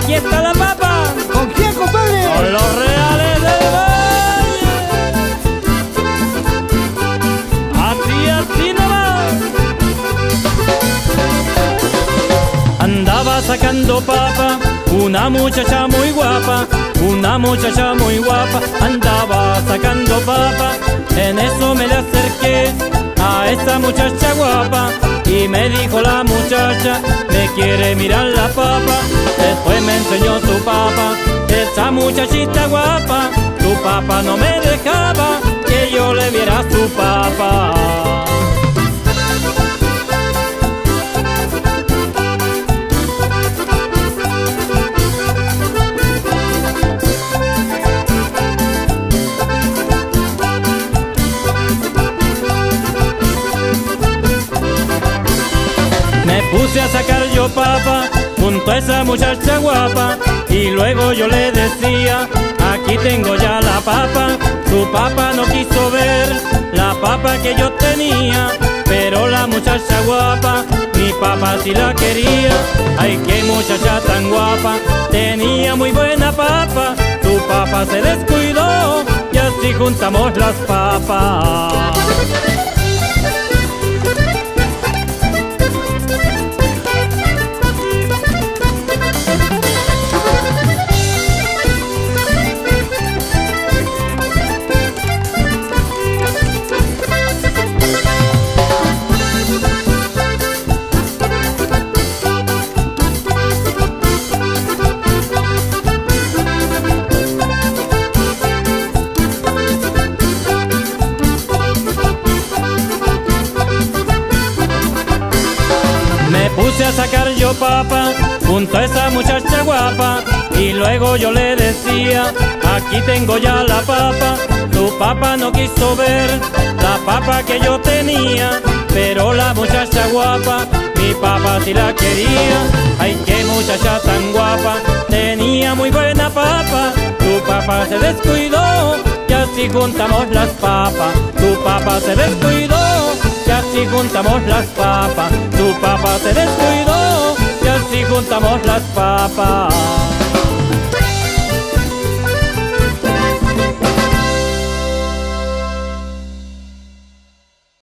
aquí está la papa. ¿Con quién, compadre? Con los Reales del Valle. Así nomás. Andaba sacando papa una muchacha muy guapa, una muchacha muy guapa. Andaba sacando papa, en eso me le acerqué a esa muchacha guapa. Y me dijo la muchacha, me quiere mirar la papa. Después me enseñó su papa, esa muchachita guapa. Su papa no me dejaba que yo le viera su papa. Me puse a sacar yo papa junto a esa muchacha guapa. Y luego yo le decía, aquí tengo ya la papa. Su papa no quiso ver la papa que yo tenía, pero la muchacha guapa, mi papa sí la quería. Ay, qué muchacha tan guapa, tenía muy buena papa. Su papa se descuidó y así juntamos las papas. Me puse a sacar yo papa junto a esa muchacha guapa. Y luego yo le decía, aquí tengo ya la papa. Su papa no quiso ver la papa que yo tenía, pero la muchacha guapa, mi papa sí la quería. Ay, qué muchacha tan guapa, tenía muy buena papa. Su papa se descuidó y así juntamos las papas. Su papa se descuidó y así juntamos las papas. Tu papa se descuidó y así juntamos las papas.